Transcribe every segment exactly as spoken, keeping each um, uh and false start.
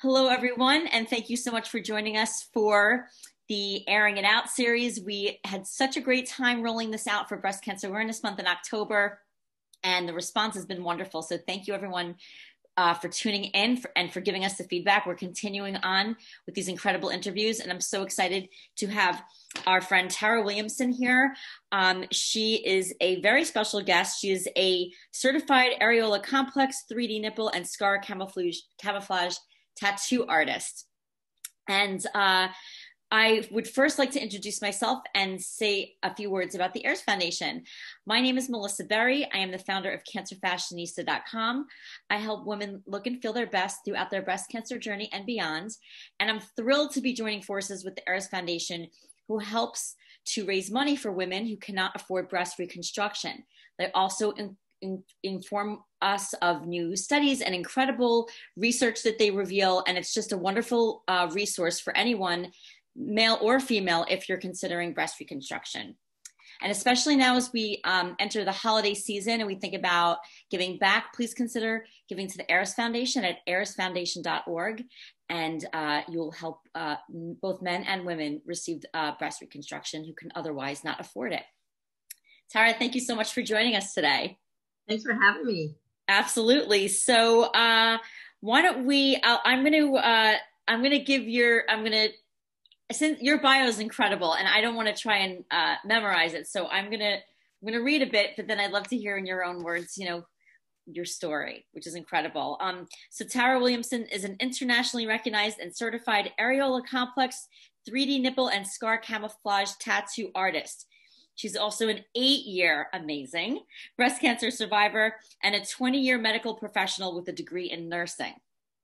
Hello, everyone, and thank you so much for joining us for the Airing It Out series. We had such a great time rolling this out for Breast Cancer Awareness Month in October, and the response has been wonderful. So thank you, everyone, uh, for tuning in for, and for giving us the feedback. We're continuing on with these incredible interviews, and I'm so excited to have our friend Tara Williamson here. Um, she is a very special guest. She is a Certified Areola Complex, three D Nipple and Scar Camouflage, camouflage tattoo artist. And uh, I would first like to introduce myself and say a few words about the A I R S Foundation. My name is Melissa Berry. I am the founder of cancer fashionista dot com. I help women look and feel their best throughout their breast cancer journey and beyond. And I'm thrilled to be joining forces with the A I R S Foundation, who helps to raise money for women who cannot afford breast reconstruction. They also in In, inform us of new studies and incredible research that they reveal. And it's just a wonderful uh, resource for anyone, male or female, if you're considering breast reconstruction. And especially now as we um, enter the holiday season and we think about giving back, please consider giving to the A I R S Foundation at A I R S foundation dot org. And uh, you'll help uh, both men and women receive uh, breast reconstruction who can otherwise not afford it. Tara, thank you so much for joining us today. Thanks for having me. Absolutely. So uh, why don't we, I'll, I'm going to, uh, I'm going to give your, I'm going to, since your bio is incredible and I don't want to try and uh, memorize it. So I'm going to, I'm going to read a bit, but then I'd love to hear in your own words, you know, your story, which is incredible. Um, so Tara Williamson is an internationally recognized and certified areola complex, three D nipple and scar camouflage tattoo artist. She's also an eight-year, amazing, breast cancer survivor and a twenty-year medical professional with a degree in nursing.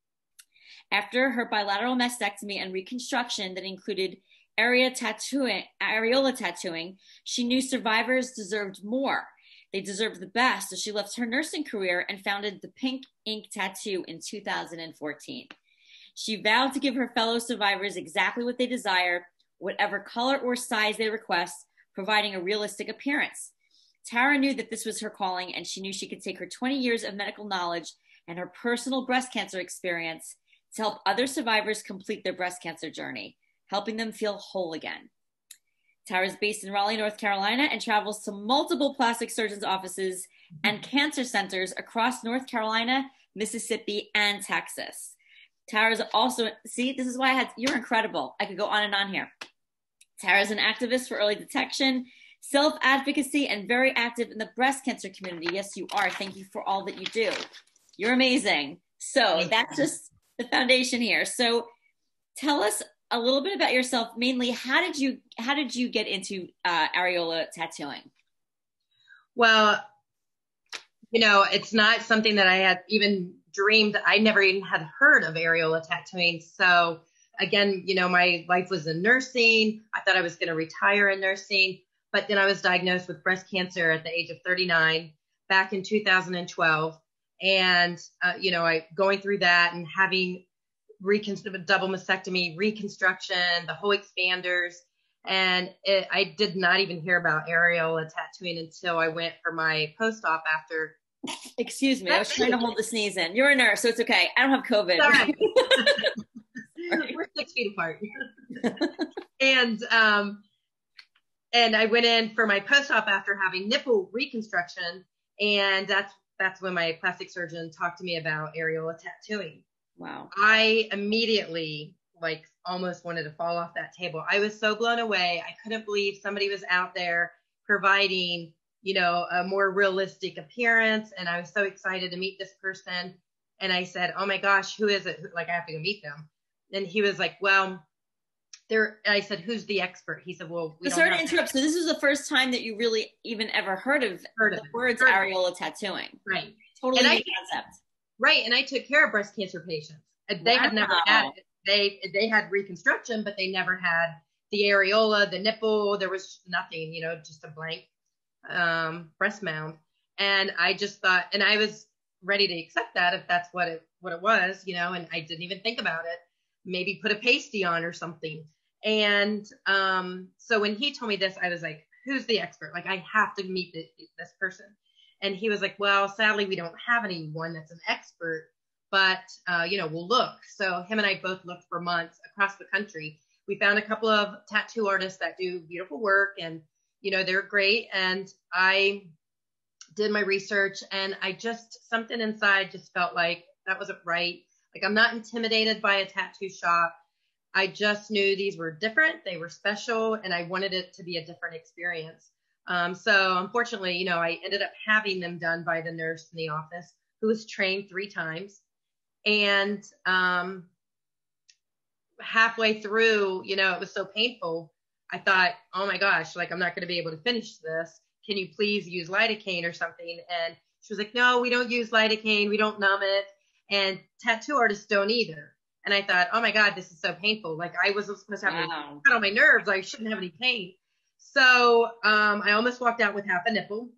After her bilateral mastectomy and reconstruction that included area tattooing, areola tattooing, she knew survivors deserved more. They deserved the best, so she left her nursing career and founded the Pink Ink Tattoo in two thousand fourteen. She vowed to give her fellow survivors exactly what they desire, whatever color or size they request, providing a realistic appearance. Tara knew that this was her calling, and she knew she could take her twenty years of medical knowledge and her personal breast cancer experience to help other survivors complete their breast cancer journey, helping them feel whole again. Tara is based in Raleigh, North Carolina, and travels to multiple plastic surgeons' offices and cancer centers across North Carolina, Mississippi, and Texas. Tara is also, see, this is why I had, you're incredible. I could go on and on here. Tara is an activist for early detection, self-advocacy, and very active in the breast cancer community. Yes, you are. Thank you for all that you do. You're amazing. So that's just the foundation here. So tell us a little bit about yourself. Mainly, how did you how did you get into uh, areola tattooing? Well, you know, it's not something that I had even dreamed. I never even had heard of areola tattooing. So again, you know, my life was in nursing. I thought I was going to retire in nursing, but then I was diagnosed with breast cancer at the age of thirty-nine back in two thousand twelve. And, uh, you know, I going through that and having recon- double mastectomy, reconstruction, the whole expanders. And it, I did not even hear about areola tattooing until I went for my post-op after. Excuse me. I was trying to hold the sneeze in. You're a nurse, so it's okay. I don't have COVID. Sorry. We're six feet apart. and um, and I went in for my post-op after having nipple reconstruction, and that's that's when my plastic surgeon talked to me about areola tattooing. Wow. I immediately like almost wanted to fall off that table. I was so blown away. I couldn't believe somebody was out there providing, you know, a more realistic appearance, and I was so excited to meet this person. And I said, "Oh my gosh, who is it? Like, I have to go meet them." And he was like, well, there, I said, who's the expert? He said, well, we don't sorry to interrupt. So this was the first time that you really even ever heard of heard the of words heard areola tattooing. Right. Totally new I, concept. Right. And I took care of breast cancer patients. They wow. had never had it. They, they had reconstruction, but they never had the areola, the nipple. There was nothing, you know, just a blank um, breast mound. And I just thought, and I was ready to accept that if that's what it, what it was, you know, and I didn't even think about it. Maybe put a pasty on or something. And um, so when he told me this, I was like, who's the expert? Like, I have to meet the, this person. And he was like, well, sadly, we don't have anyone that's an expert but, uh, you know, we'll look. So him and I both looked for months across the country. We found a couple of tattoo artists that do beautiful work, and, you know, they're great. And I did my research, and I just, something inside just felt like that wasn't right. Like, I'm not intimidated by a tattoo shop. I just knew these were different. They were special, and I wanted it to be a different experience. Um, so unfortunately, you know, I ended up having them done by the nurse in the office, who was trained three times. And um, halfway through, you know, it was so painful. I thought, oh my gosh, like, I'm not going to be able to finish this. Can you please use lidocaine or something? And she was like, no, we don't use lidocaine. We don't numb it. And tattoo artists don't either. And I thought, oh my God, this is so painful. Like, I wasn't supposed to have Wow. any on my nerves. I shouldn't have any pain. So um, I almost walked out with half a nipple,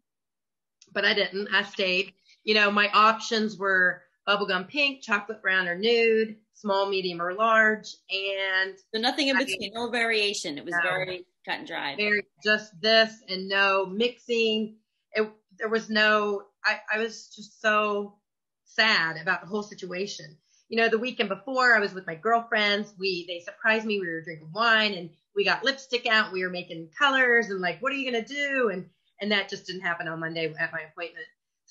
but I didn't. I stayed. You know, my options were bubblegum pink, chocolate brown or nude, small, medium, or large. And so nothing in between, I, no variation. It was no, very cut and dried. Very just this and no mixing. It, there was no, I, I was just so sad about the whole situation. You know, the weekend before, I was with my girlfriends. We, they surprised me. We were drinking wine, and we got lipstick out. We were making colors, and like, what are you going to do? And, and that just didn't happen on Monday at my appointment.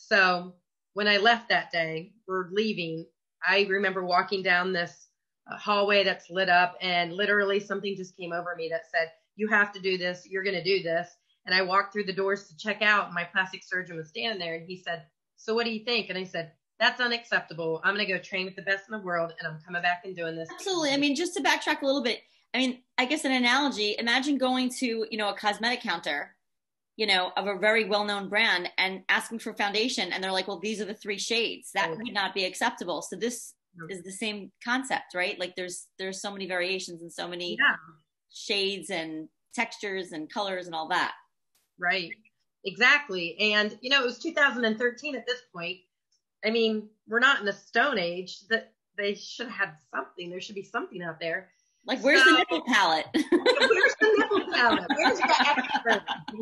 So when I left that day, we're leaving. I remember walking down this uh, hallway that's lit up, and literally something just came over me that said, you have to do this. You're going to do this. And I walked through the doors to check out, and my plastic surgeon was standing there, and he said, so what do you think? And I said, that's unacceptable. I'm going to go train with the best in the world, and I'm coming back and doing this. Absolutely. I mean, just to backtrack a little bit, I mean, I guess an analogy, imagine going to, you know, a cosmetic counter, you know, of a very well-known brand and asking for foundation. And they're like, well, these are the three shades. That would not be acceptable. So this is the same concept, right? Like there's, there's so many variations and so many yeah. shades and textures and colors and all that. Right. Exactly. And, you know, it was two thousand thirteen at this point. I mean, we're not in the Stone Age. That they should have something. There should be something out there. Like, where's so, the nipple palette? Where's the nipple palette? Where's the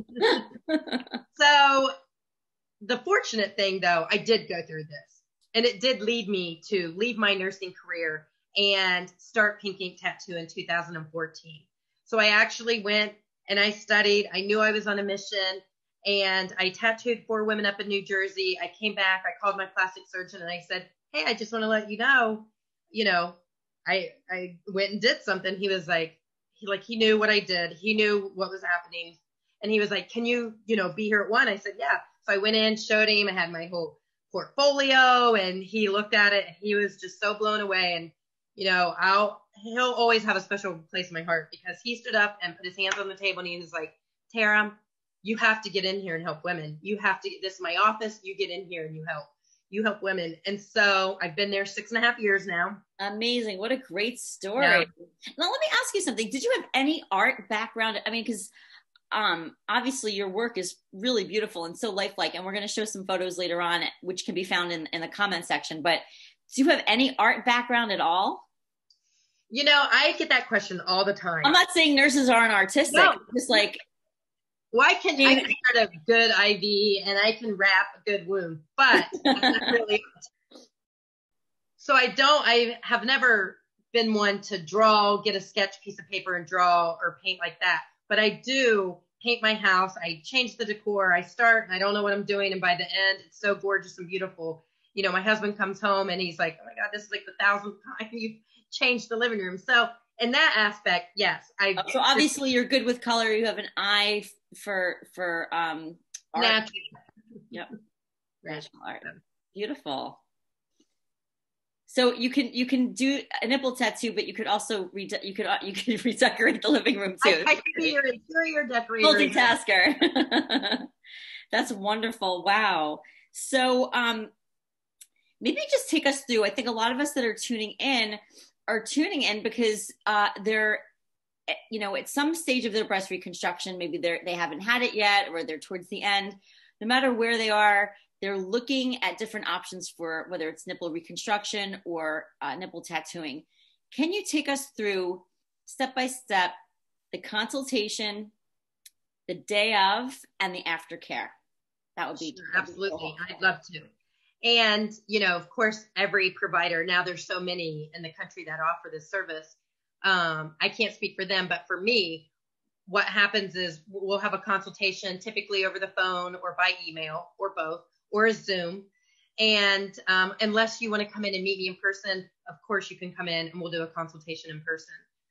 expert? So the fortunate thing, though, I did go through this. And it did lead me to leave my nursing career and start pink ink tattoo in two thousand fourteen. So I actually went and I studied. I knew I was on a mission. And I tattooed four women up in New Jersey. I came back. I called my plastic surgeon and I said, hey, I just want to let you know, you know, I I went and did something. He was like, he like, he knew what I did. He knew what was happening. And he was like, can you, you know, be here at one? I said, yeah. So I went in, showed him. I had my whole portfolio, and he looked at it. And he was just so blown away. And, you know, I'll, he'll always have a special place in my heart because he stood up and put his hands on the table and he was like, Tara, you have to get in here and help women. You have to, this is my office. You get in here and you help. You help women. And so I've been there six and a half years now. Amazing. What a great story. Yeah. Now, let me ask you something. Did you have any art background? I mean, because um, obviously your work is really beautiful and so lifelike. And we're going to show some photos later on, which can be found in, in the comment section. But do you have any art background at all? You know, I get that question all the time. I'm not saying nurses aren't artistic. No. Just like, well, I can, I can start a good I V and I can wrap a good wound, but I'm not really. So I don't, I have never been one to draw, get a sketch piece of paper and draw or paint like that. But I do paint my house. I change the decor. I start and I don't know what I'm doing. And by the end, it's so gorgeous and beautiful. You know, my husband comes home and he's like, oh my God, this is like the thousandth time you've changed the living room. So in that aspect, yes. I. So obviously you're good with color. You have an eye for, for, um, art. Natural. Yep. Natural art. Beautiful. So you can, you can do a nipple tattoo, but you could also re- you could, you could redecorate the living room too. I, I could be your interior decorator. Multitasker. That's wonderful. Wow. So, um, maybe just take us through, I think a lot of us that are tuning in are tuning in because, uh, they're, you know, at some stage of their breast reconstruction, maybe they're, they haven't had it yet, or they're towards the end. No matter where they are, they're looking at different options for whether it's nipple reconstruction or uh, nipple tattooing. Can you take us through step by step the consultation, the day of, and the aftercare? That would be sure, absolutely. Cool. I'd love to. And, you know, of course, every provider, now there's so many in the country that offer this service. Um, I can't speak for them, but for me, what happens is we'll have a consultation typically over the phone or by email or both or a Zoom. And um, unless you want to come in and meet me in person, of course you can come in and we'll do a consultation in person.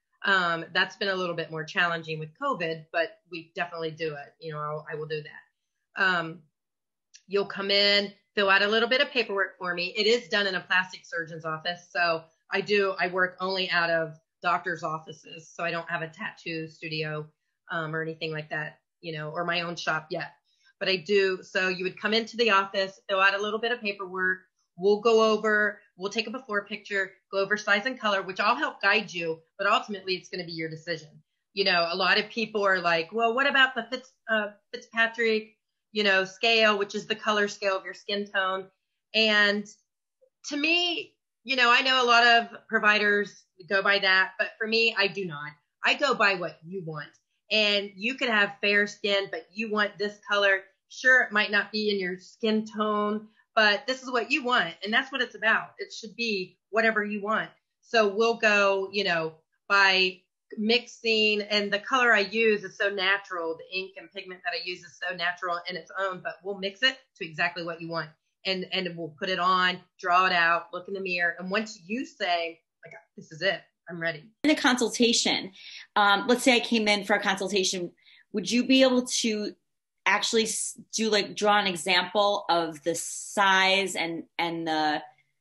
Um, that's been a little bit more challenging with COVID, but we definitely do it. You know, I'll, I will do that. Um, you'll come in, fill out a little bit of paperwork for me. It is done in a plastic surgeon's office. So I do, I work only out of doctor's offices. So I don't have a tattoo studio um, or anything like that, you know, or my own shop yet. But I do. So you would come into the office, fill out a little bit of paperwork. We'll go over, we'll take a before picture, go over size and color, which I'll help guide you, but ultimately it's going to be your decision. You know, a lot of people are like, well, what about the Fitz, uh, Fitzpatrick, you know, scale, which is the color scale of your skin tone. And to me, you know, I know a lot of providers go by that, but for me, I do not. I go by what you want. And you could have fair skin, but you want this color. Sure, it might not be in your skin tone, but this is what you want. And that's what it's about. It should be whatever you want. So we'll go, you know, by mixing, and the color I use is so natural. The ink and pigment that I use is so natural in its own, but we'll mix it to exactly what you want. And, and we'll put it on, draw it out, look in the mirror. And once you say, like, this is it, I'm ready. In the consultation, um, let's say I came in for a consultation, would you be able to actually do like draw an example of the size and and the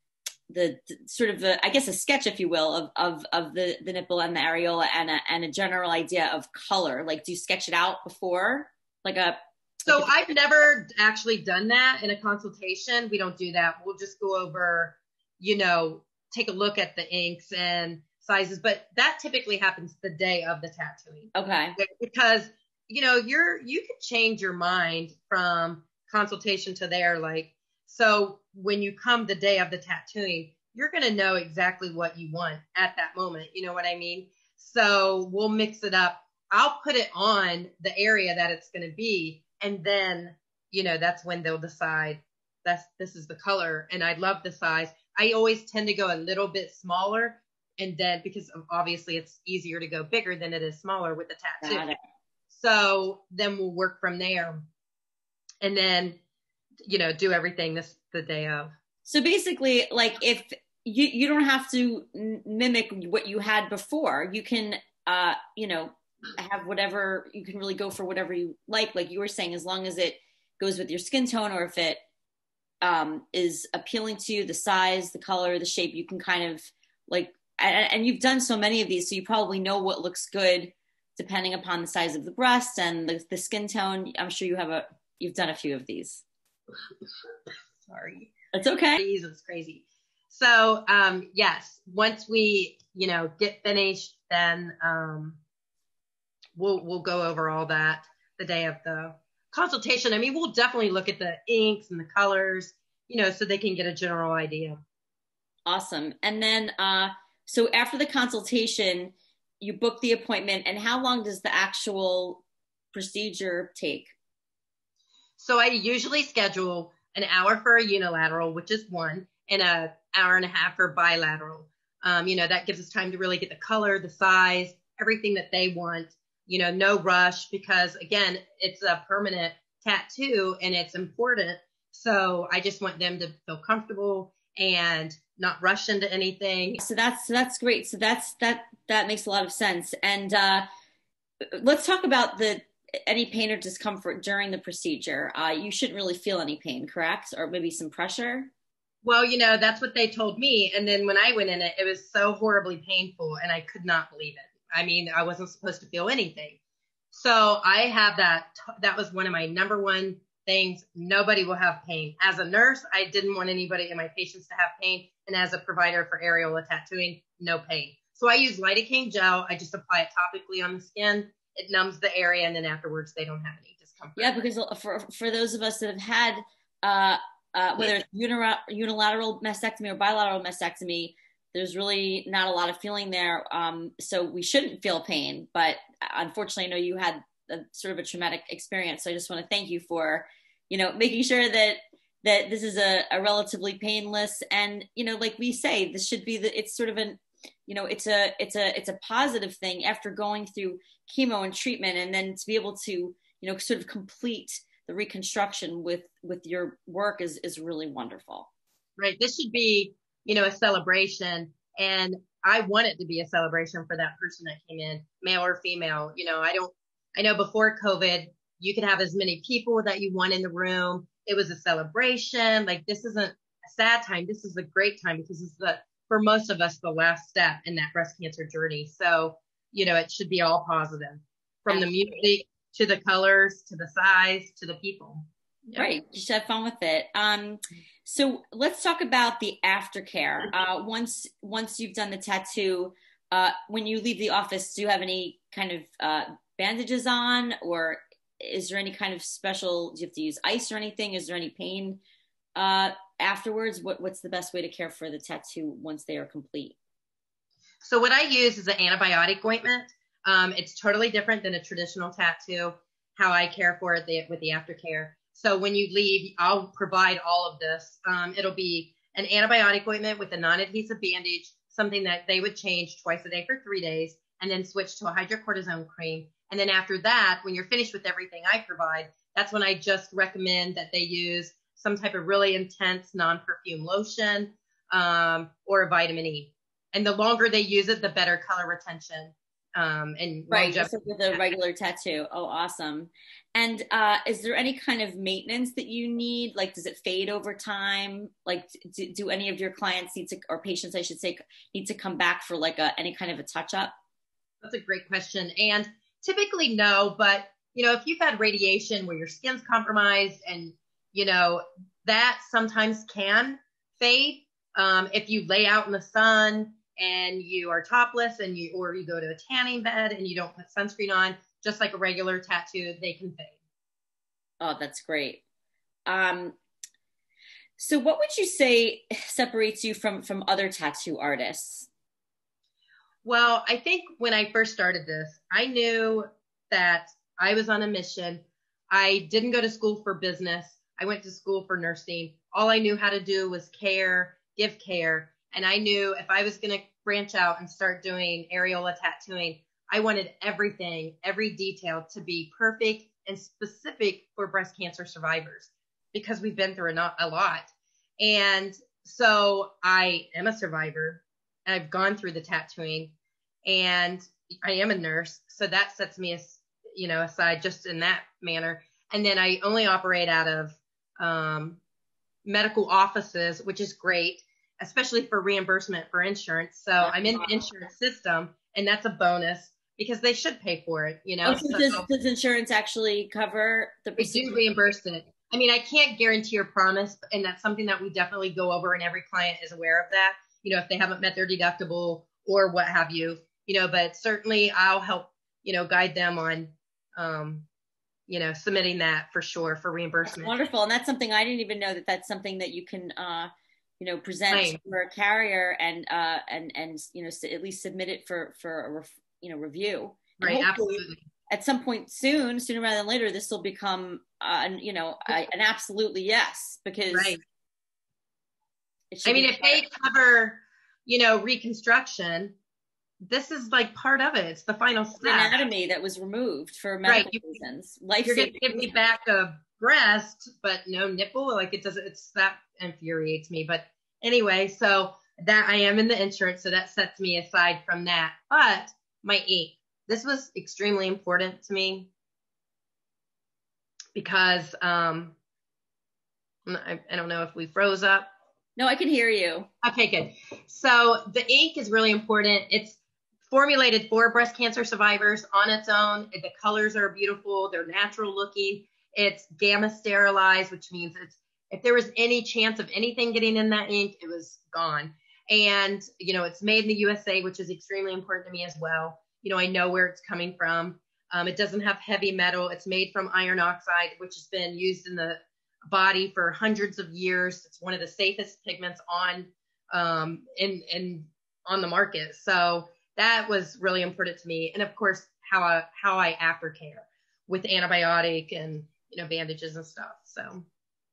the, the sort of a, I guess a sketch, if you will, of of of the the nipple and the areola and a and a general idea of color? Like, do you sketch it out before, like a So like a, I've never actually done that in a consultation. We don't do that. We'll just go over, you know, take a look at the inks and sizes, but that typically happens the day of the tattooing. Okay. Because, you know, you're, you could change your mind from consultation to there. Like, so when you come the day of the tattooing, you're going to know exactly what you want at that moment. You know what I mean? So we'll mix it up. I'll put it on the area that it's going to be. And then, you know, that's when they'll decide that's, this is the color. And I love the size. I always tend to go a little bit smaller. And then, because obviously it's easier to go bigger than it is smaller with the tattoo. So then we'll work from there. And then, you know, do everything this the day of. So basically, like, if you, you don't have to mimic what you had before, you can, uh, you know, have whatever, you can really go for whatever you like, like you were saying, as long as it goes with your skin tone, or if it um, is appealing to you, the size, the color, the shape, you can kind of like, and, and you've done so many of these, so you probably know what looks good depending upon the size of the breast and the, the skin tone. I'm sure you have a, you've done a few of these. Sorry. It's okay. It's crazy. So, um, yes, once we, you know, get finished, then, um, we'll, we'll go over all that the day of the consultation. I mean, we'll definitely look at the inks and the colors, you know, so they can get a general idea. Awesome. And then, uh, so after the consultation, you book the appointment, and how long does the actual procedure take? So I usually schedule an hour for a unilateral, which is one, and an hour and a half for bilateral. Um, you know, that gives us time to really get the color, the size, everything that they want, you know, no rush, because again, it's a permanent tattoo and it's important. So I just want them to feel comfortable and not rush into anything. So that's, so that's great. So that's, that, that makes a lot of sense. And, uh, let's talk about the, any pain or discomfort during the procedure. Uh, you shouldn't really feel any pain, correct? Or maybe some pressure? Well, you know, that's what they told me. And then when I went in it, it was so horribly painful and I could not believe it. I mean, I wasn't supposed to feel anything. So I have that, that was one of my number one things. Nobody will have pain. As a nurse, I didn't want anybody in my patients to have pain. And as a provider for areola tattooing, no pain. So I use lidocaine gel. I just apply it topically on the skin. It numbs the area, and then afterwards they don't have any discomfort. Yeah, because for for those of us that have had, uh, uh, whether it's unilateral mastectomy or bilateral mastectomy, there's really not a lot of feeling there. Um, so we shouldn't feel pain. But unfortunately, I know you had a, sort of a traumatic experience. So I just want to thank you for, you know, making sure that that this is a, a relatively painless, and, you know, like we say, this should be the, it's sort of an, you know, it's a, it's a, it's a positive thing after going through chemo and treatment, and then to be able to, you know, sort of complete the reconstruction with, with your work is, is really wonderful. Right. This should be, you know, a celebration. And I want it to be a celebration for that person that came in, male or female. You know, I don't, I know before COVID, you could have as many people that you want in the room. It was a celebration. Like, this isn't a sad time. This is a great time, because it's the, for most of us, the last step in that breast cancer journey. So, you know, it should be all positive, from the music to the colors, to the size, to the people. Yep. Right. Just have fun with it. Um, so let's talk about the aftercare. Uh, once, once you've done the tattoo, uh, when you leave the office, do you have any kind of, uh, bandages on, or is there any kind of special, do you have to use ice or anything? Is there any pain, uh, afterwards? What, what's the best way to care for the tattoo once they are complete? So what I use is an antibiotic ointment. Um, it's totally different than a traditional tattoo, how I care for it the, with the aftercare. So when you leave, I'll provide all of this. Um, it'll be an antibiotic ointment with a non-adhesive bandage, something that they would change twice a day for three days, and then switch to a hydrocortisone cream. And then after that, when you're finished with everything I provide, that's when I just recommend that they use some type of really intense non-perfume lotion, um, or a vitamin E. And the longer they use it, the better color retention. Um, and right, just like with a regular tattoo. Oh, awesome. And uh, is there any kind of maintenance that you need? Like, does it fade over time? Like, do, do any of your clients need to, or patients, I should say, need to come back for like a, any kind of a touch up? That's a great question. And typically no, but you know, if you've had radiation where your skin's compromised, and you know, that sometimes can fade. Um, if you lay out in the sun and you are topless, and you, or you go to a tanning bed and you don't put sunscreen on, just like a regular tattoo, they can fade. Oh, that's great. Um, so what would you say separates you from, from other tattoo artists? Well, I think when I first started this, I knew that I was on a mission. I didn't go to school for business. I went to school for nursing. All I knew how to do was care, give care. And I knew if I was going to branch out and start doing areola tattooing, I wanted everything, every detail to be perfect and specific for breast cancer survivors, because we've been through a, not, a lot. And so I am a survivor. I've gone through the tattooing, and I am a nurse. So that sets me, you know, aside just in that manner. And then I only operate out of um, medical offices, which is great, especially for reimbursement for insurance. So I'm in the insurance system, and that's a bonus because they should pay for it, you know. Oh, so so, does, does insurance actually cover the procedure? They do reimburse it. I mean, I can't guarantee or promise, and that's something that we definitely go over, and every client is aware of that, you know, if they haven't met their deductible or what have you, you know, but certainly I'll help, you know, guide them on, um, you know, submitting that for sure for reimbursement. That's wonderful. And that's something I didn't even know, that that's something that you can, uh, you know, present right. for a carrier, and, uh, and, and, you know, at least submit it for, for a, ref, you know, review. And right. Absolutely. At some point soon, sooner rather than later, this will become, uh, you know, a, an absolutely yes, because right. I mean, if they cover, you know, reconstruction, this is like part of it. It's the final step. The anatomy that was removed for medical right. reasons. Life You're going to give me back a breast, but no nipple. Like, it doesn't, it's, that infuriates me. But anyway, so that I am in the insurance, so that sets me aside from that. But my ink, this was extremely important to me because um, I, I don't know if we froze up. No, I can hear you. Okay, good. So the ink is really important. It's formulated for breast cancer survivors on its own. The colors are beautiful. They're natural looking. It's gamma sterilized, which means it's, if there was any chance of anything getting in that ink, it was gone. And, you know, it's made in the U S A, which is extremely important to me as well. You know, I know where it's coming from. Um, it doesn't have heavy metal. It's made from iron oxide, which has been used in the body for hundreds of years. It's one of the safest pigments on um, in, in on the market. So that was really important to me. And of course, how I, how I aftercare with antibiotic and, you know, bandages and stuff. So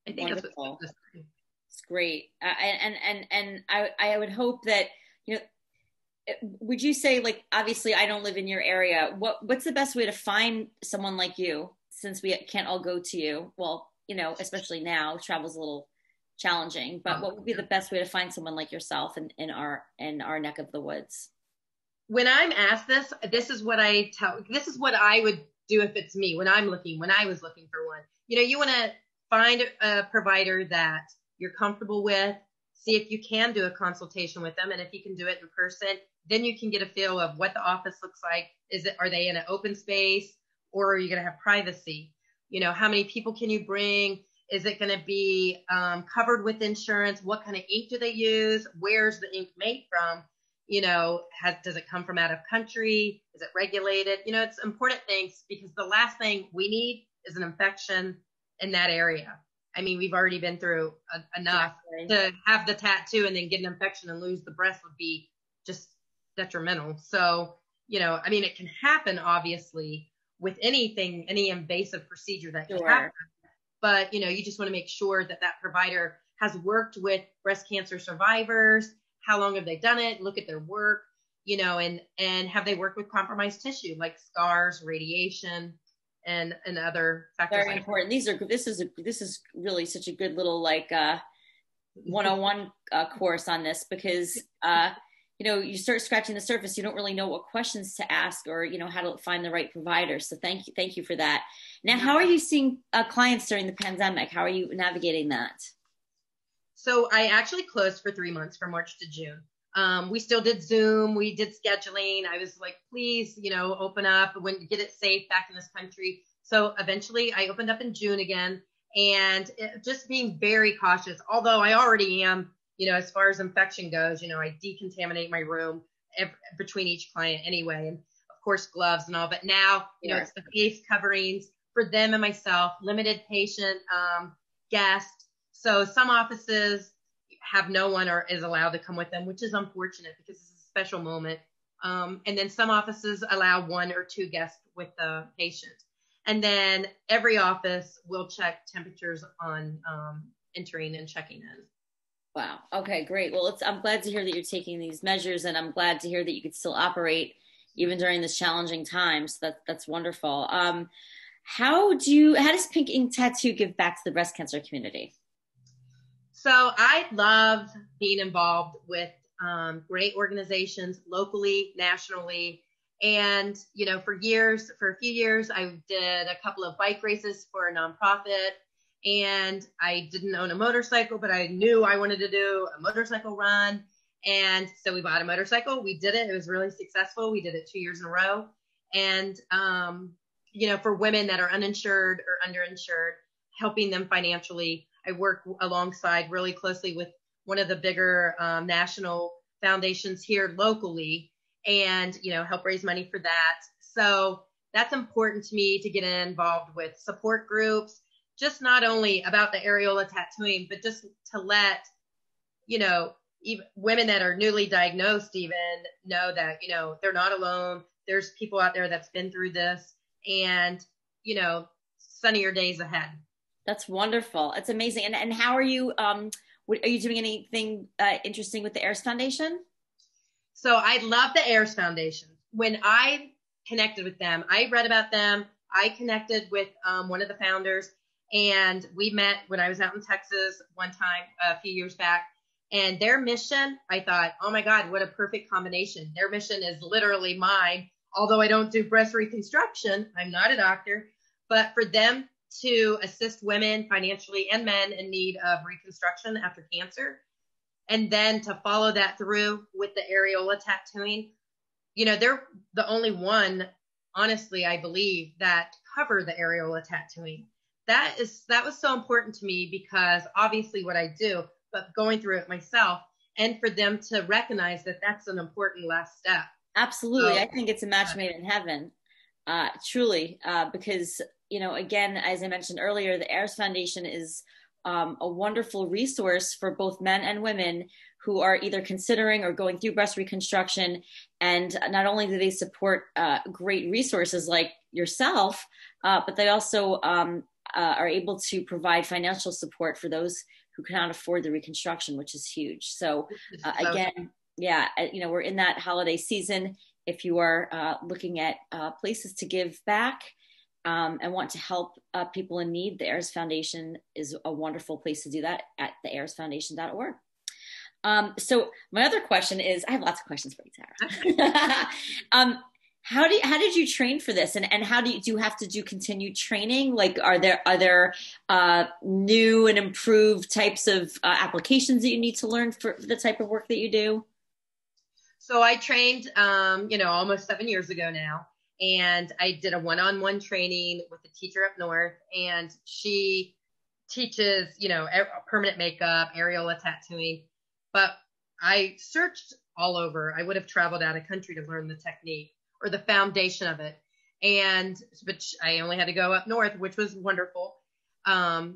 I think that's what Wonderful. keeps us going. It's great. Uh, and, and, and I, I would hope that, you know, would you say, like, obviously I don't live in your area. What, what's the best way to find someone like you, since we can't all go to you? Well, you know, especially now, travel's a little challenging, but what would be the best way to find someone like yourself in, in our, in our neck of the woods? When I'm asked this, this is what I tell, this is what I would do if it's me, when I'm looking, when I was looking for one. You know, you want to find a provider that you're comfortable with, see if you can do a consultation with them. And if you can do it in person, then you can get a feel of what the office looks like. Is it, are they in an open space, or are you going to have privacy? You know, how many people can you bring? Is it going to be um, covered with insurance? What kind of ink do they use? Where's the ink made from? You know, has, does it come from out of country? Is it regulated? You know, it's important things, because the last thing we need is an infection in that area. I mean, we've already been through a, enough. Exactly. To have the tattoo and then get an infection and lose the breast would be just detrimental. So, you know, I mean, it can happen, obviously, with anything, any invasive procedure that sure. can happen. But, you know, you just want to make sure that that provider has worked with breast cancer survivors. How long have they done it? Look at their work, you know, and, and have they worked with compromised tissue like scars, radiation, and, and other factors. Very like important. These are, this is, a, this is really such a good little, like, uh, one oh one uh, course on this, because, uh, you know, you start scratching the surface, you don't really know what questions to ask, or, you know, how to find the right provider. So thank you. Thank you for that. Now, how are you seeing uh, clients during the pandemic? How are you navigating that? So I actually closed for three months from March to June. Um, we still did Zoom. We did scheduling. I was like, please, you know, open up when get it safe back in this country. So eventually I opened up in June again, and it, just being very cautious, although I already am, you know, as far as infection goes, you know, I decontaminate my room every, between each client anyway. And of course, gloves and all, but now, you yeah. know, it's the face coverings for them and myself, limited patient, um, guests. So some offices have no one or is allowed to come with them, which is unfortunate because it's a special moment. Um, and then some offices allow one or two guests with the patient. And then every office will check temperatures on um, entering and checking in. Wow. Okay, great. Well, it's, I'm glad to hear that you're taking these measures, and I'm glad to hear that you could still operate even during this challenging time. So that, that's wonderful. Um, how do you, how does Pink Ink Tattoo give back to the breast cancer community? So I love being involved with um, great organizations locally, nationally. And, you know, for years, for a few years, I did a couple of bike races for a nonprofit. And I didn't own a motorcycle, but I knew I wanted to do a motorcycle run. And so we bought a motorcycle. We did it. It was really successful. We did it two years in a row. And, um, you know, for women that are uninsured or underinsured, helping them financially. I work alongside really closely with one of the bigger um, national foundations here locally, and, you know, help raise money for that. So that's important to me, to get involved with support groups, just not only about the areola tattooing, but just to let, you know, even women that are newly diagnosed even know that, you know, they're not alone. There's people out there that's been through this, and, you know, sunnier days ahead. That's wonderful. It's amazing. And and how are you, um, what, are you doing anything uh, interesting with the AIRS Foundation? So I love the AIRS Foundation. When I connected with them, I read about them. I connected with um, one of the founders, and we met when I was out in Texas one time a few years back. And their mission, I thought, oh my God, what a perfect combination. Their mission is literally mine. Although I don't do breast reconstruction, I'm not a doctor, but for them to assist women financially and men in need of reconstruction after cancer, and then to follow that through with the areola tattooing. You know, they're the only one, honestly, I believe, that cover the areola tattooing. That is, that was so important to me, because obviously what I do, but going through it myself, and for them to recognize that that's an important last step. Absolutely. So, I think it's a match made in heaven, uh, truly, uh, because, you know, again, as I mentioned earlier, the AIRS Foundation is um, a wonderful resource for both men and women who are either considering or going through breast reconstruction. And not only do they support uh, great resources like yourself, uh, but they also um, uh, are able to provide financial support for those who cannot afford the reconstruction, which is huge. So uh, again, yeah, you know, we're in that holiday season. If you are uh, looking at uh, places to give back um, and want to help uh, people in need, the AIRS Foundation is a wonderful place to do that at the airs foundation dot org. Um, so my other question is, I have lots of questions for you, Tara. um, how do you, how did you train for this, and and how do you do you have to do continued training? Like, are there are there uh, new and improved types of uh, applications that you need to learn for the type of work that you do? So I trained, um, you know, almost seven years ago now, and I did a one-on-one training with a teacher up north, and she teaches, you know, permanent makeup, areola tattooing. But I searched all over. I would have traveled out of country to learn the technique or the foundation of it. And, but I only had to go up north, which was wonderful. Um,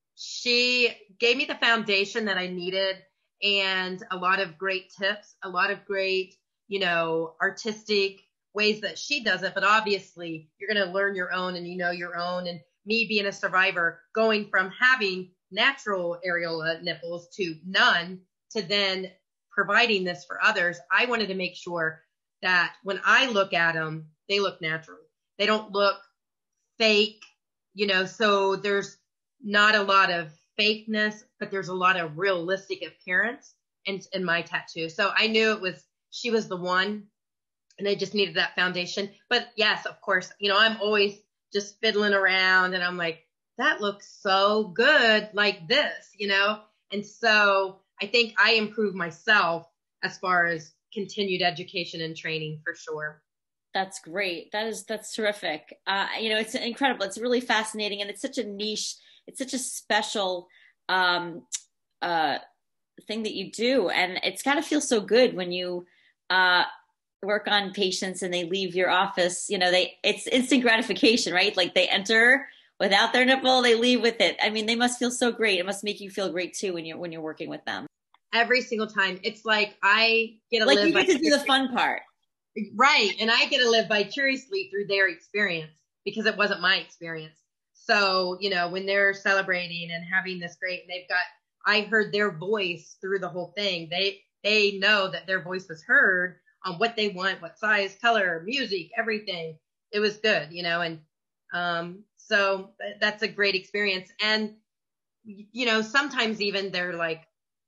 she gave me the foundation that I needed and a lot of great tips, a lot of great, you know, artistic ways that she does it. But obviously you're going to learn your own and you know your own. And me being a survivor, going from having natural areola nipples to none, to then providing this for others, I wanted to make sure that when I look at them, they look natural. They don't look fake, you know, so there's not a lot of fakeness, but there's a lot of realistic appearance in, in my tattoo. So I knew it was, she was the one, and I just needed that foundation. But yes, of course, you know, I'm always just fiddling around and I'm like, that looks so good like this, you know? And so I think I improved myself as far as continued education and training for sure. That's great. That is, that's terrific. Uh, you know, it's incredible. It's really fascinating. And it's such a niche, it's such a special um, uh, thing that you do. And it's got to feel so good when you uh, work on patients and they leave your office, you know, they, it's instant gratification, right? Like they enter without their nipple, they leave with it. I mean, they must feel so great. It must make you feel great too when you're when you're working with them. Every single time, it's like I get to like live. You get to do the fun part, right? And I get to live vicariously through their experience because it wasn't my experience. So you know, when they're celebrating and having this great, and they've got, I heard their voice through the whole thing. They they know that their voice was heard on what they want, what size, color, music, everything. It was good, you know, and um. So that's a great experience. And, you know, sometimes even they're like,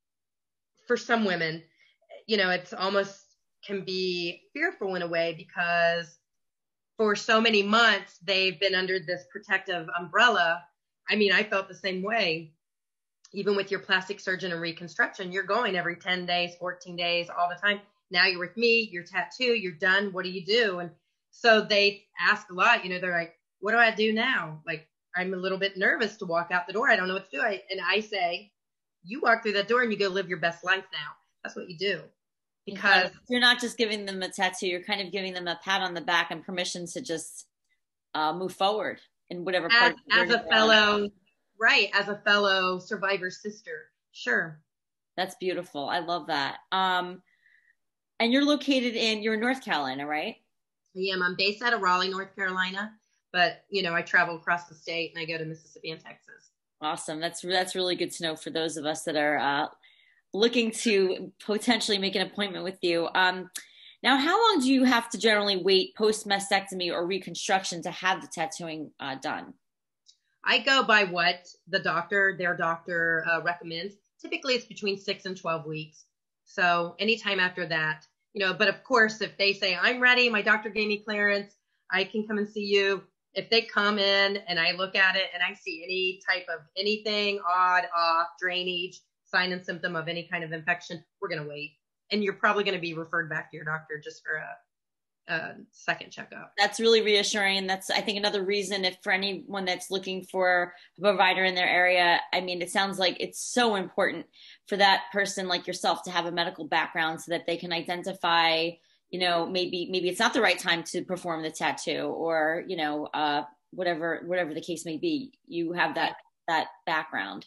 for some women, you know, it's almost can be fearful in a way because for so many months, they've been under this protective umbrella. I mean, I felt the same way. Even with your plastic surgeon and reconstruction, you're going every ten days, fourteen days, all the time. Now you're with me, you're tattoo, you're done. What do you do? And so they ask a lot, you know, they're like, what do I do now? Like, I'm a little bit nervous to walk out the door. I don't know what to do. I, and I say, you walk through that door and you go live your best life now. That's what you do. Because you're not just giving them a tattoo, you're kind of giving them a pat on the back and permission to just uh, move forward in whatever part. As, as a fellow, right, as a fellow survivor sister. Sure. That's beautiful. I love that. Um, and you're located in, you're in North Carolina, right? I am. I'm based out of Raleigh, North Carolina. But, you know, I travel across the state and I go to Mississippi and Texas. Awesome. That's that's really good to know for those of us that are uh, looking to potentially make an appointment with you. Um, now, how long do you have to generally wait post-mastectomy or reconstruction to have the tattooing uh, done? I go by what the doctor, their doctor uh, recommends. Typically, it's between six and twelve weeks. So anytime after that, you know, but of course, if they say, I'm ready, my doctor gave me clearance, I can come and see you. If they come in and I look at it and I see any type of anything odd, off, drainage, sign and symptom of any kind of infection, we're going to wait. And you're probably going to be referred back to your doctor just for a, a second checkup. That's really reassuring. And that's, I think, another reason if for anyone that's looking for a provider in their area, I mean, it sounds like it's so important for that person like yourself to have a medical background so that they can identify, you know, maybe, maybe it's not the right time to perform the tattoo or, you know, uh, whatever, whatever the case may be, you have that, that background.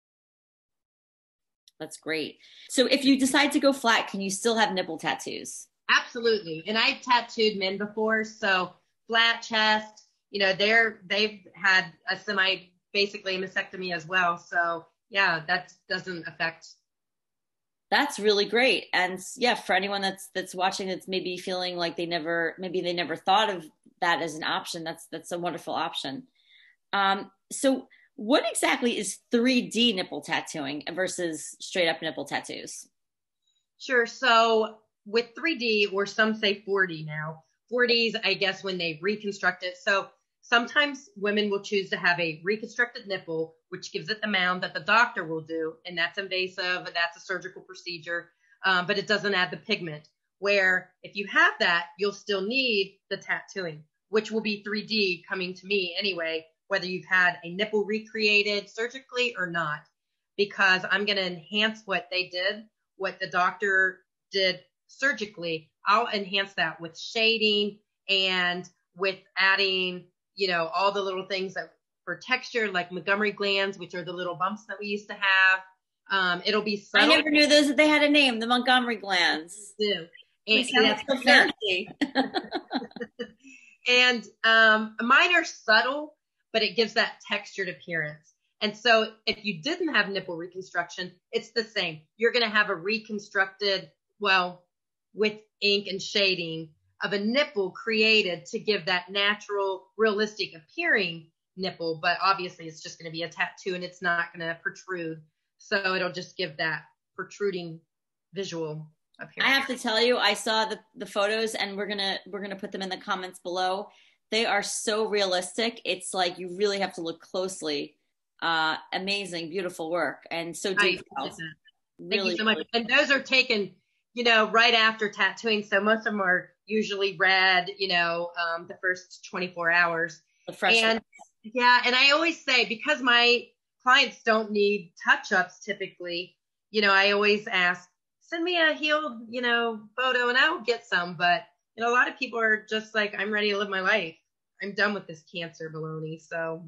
That's great. So if you decide to go flat, can you still have nipple tattoos? Absolutely. And I've tattooed men before. So flat chest, you know, they're, they've had a semi basically a mastectomy as well. So yeah, that doesn't affect. That's really great. And yeah, for anyone that's that's watching that's maybe feeling like they never maybe they never thought of that as an option, that's that's a wonderful option. Um, so what exactly is three D nipple tattooing versus straight up nipple tattoos? Sure. So with three D, or some say four D now, four Ds, I guess, when they reconstruct it. So sometimes women will choose to have a reconstructed nipple, which gives it the mound that the doctor will do. And that's invasive. That's a surgical procedure, um, but it doesn't add the pigment. Where if you have that, you'll still need the tattooing, which will be three D coming to me anyway, whether you've had a nipple recreated surgically or not, because I'm going to enhance what they did, what the doctor did surgically. I'll enhance that with shading and with adding, you know, all the little things that for texture, like Montgomery glands, which are the little bumps that we used to have. Um, it'll be subtle. I never knew those that they had a name, the Montgomery glands. Do. And that's so fancy. And um, mine are subtle, but it gives that textured appearance. And so if you didn't have nipple reconstruction, it's the same. You're going to have a reconstructed, well, with ink and shading of a nipple created to give that natural, realistic appearing nipple. But obviously it's just going to be a tattoo and it's not going to protrude. So it'll just give that protruding visual appearance. I have to tell you, I saw the, the photos and we're going to, we're going to put them in the comments below. They are so realistic. It's like, you really have to look closely. Uh, amazing, beautiful work. And so detailed. Thank really, you so much. really and those are taken, you know, right after tattooing. So most of them are usually red, you know, um, the first twenty-four hours. the fresh And yeah. And I always say, because my clients don't need touch-ups typically, you know, I always ask, send me a healed, you know, photo and I'll get some. But, you know, a lot of people are just like, I'm ready to live my life. I'm done with this cancer baloney. So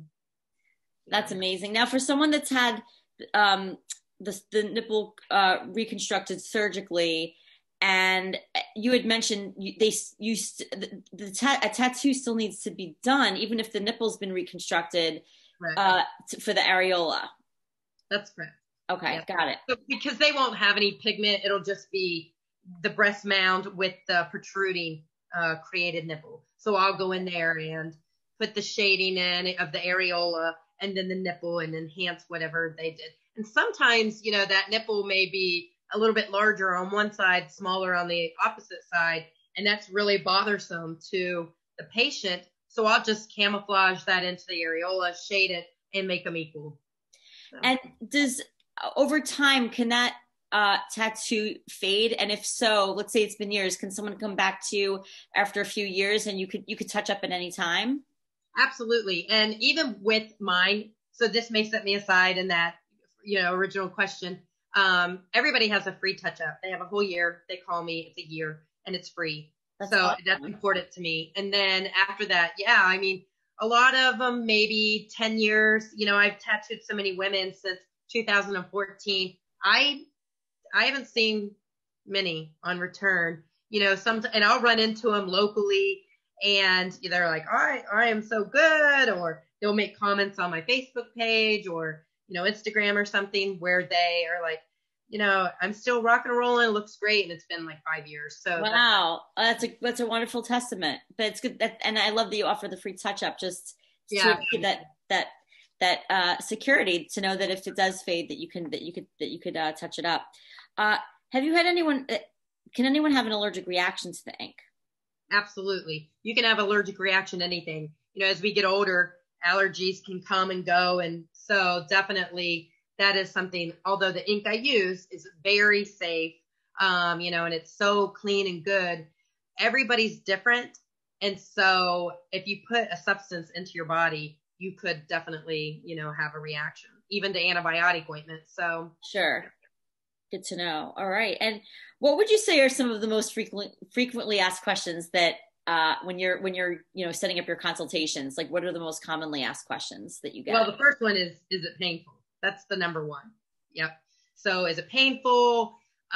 that's amazing. Now, for someone that's had um, the, the nipple uh, reconstructed surgically, and you had mentioned you, they you the, the ta- a tattoo still needs to be done, even if the nipple's been reconstructed right. uh, t- for the areola. That's correct. Okay, yeah. got it. So, because they won't have any pigment, it'll just be the breast mound with the protruding uh, created nipple. So I'll go in there and put the shading in of the areola and then the nipple and enhance whatever they did. And sometimes, you know, that nipple may be a little bit larger on one side, smaller on the opposite side. And that's really bothersome to the patient. So I'll just camouflage that into the areola, shade it, and make them equal. So. And does, over time, can that uh, tattoo fade? And if so, let's say it's been years, can someone come back to you after a few years and you could, you could touch up at any time? Absolutely. And even with mine, so this may set me aside in that, you know, original question. Um, everybody has a free touch up. They have a whole year. They call me, it's a year and it's free. That's so awesome. That's important to me. And then after that, yeah, I mean, a lot of them, maybe ten years, you know, I've tattooed so many women since two thousand fourteen. I, I haven't seen many on return, you know, some, and I'll run into them locally. And they're like, all right, I am so good. Or they'll make comments on my Facebook page or, you know, Instagram or something where they are like, you know, I'm still rocking and rolling. It looks great. And it's been like five years. So wow, that's, that's a, that's a wonderful testament, but it's good. That, and I love that you offer the free touch up just yeah. to give that, that, that uh, security to know that if it does fade, that you can, that you could, that you could uh, touch it up. Uh, have you had anyone, can anyone have an allergic reaction to the ink? Absolutely. You can have allergic reaction to anything. You know, as we get older, allergies can come and go. And so definitely that is something, although the ink I use is very safe, um, you know, and it's so clean and good. Everybody's different. And so if you put a substance into your body, you could definitely, you know, have a reaction, even to antibiotic ointment. So sure. Good to know. All right. And what would you say are some of the most frequent, frequently asked questions that uh, when you're, when you're, you know, setting up your consultations, like what are the most commonly asked questions that you get? Well, the first one is, is it painful? That's the number one. Yep. So is it painful?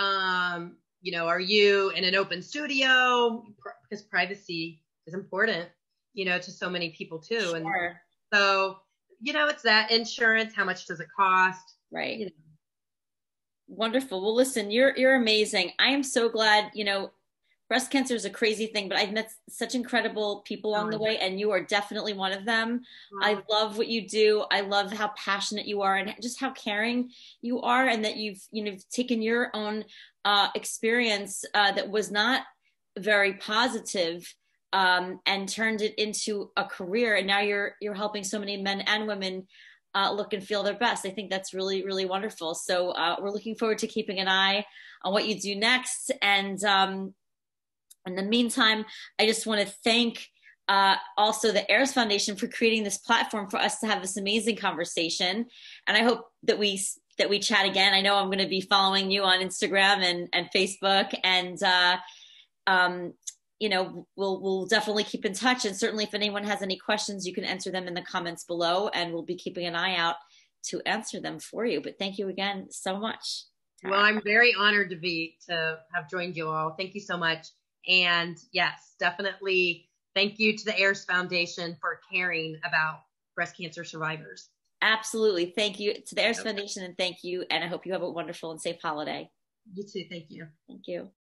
Um, you know, are you in an open studio? Because privacy is important, you know, to so many people too. Sure. And so, you know, it's that insurance. How much does it cost? Right. You know. Wonderful. Well, listen, you're you're amazing. I am so glad, you know, breast cancer is a crazy thing, but I've met such incredible people along the way, and you are definitely one of them. I love what you do. I love how passionate you are and just how caring you are, and that you've, you know, taken your own uh, experience uh, that was not very positive um, and turned it into a career. And now you're you're helping so many men and women uh, look and feel their best. I think that's really, really wonderful. So uh, we're looking forward to keeping an eye on what you do next. And um, in the meantime, I just want to thank uh, also the AIRS Foundation for creating this platform for us to have this amazing conversation. And I hope that we that we chat again. I know I'm going to be following you on Instagram and, and Facebook, and uh, um, you know, we'll we'll definitely keep in touch. And certainly, if anyone has any questions, you can enter them in the comments below, and we'll be keeping an eye out to answer them for you. But thank you again so much, Tara. Well, I'm very honored to be to have joined you all. Thank you so much. And yes, definitely thank you to the AIRS Foundation for caring about breast cancer survivors. Absolutely. Thank you to the AIRS Foundation, and thank you. And I hope you have a wonderful and safe holiday. You too. Thank you. Thank you.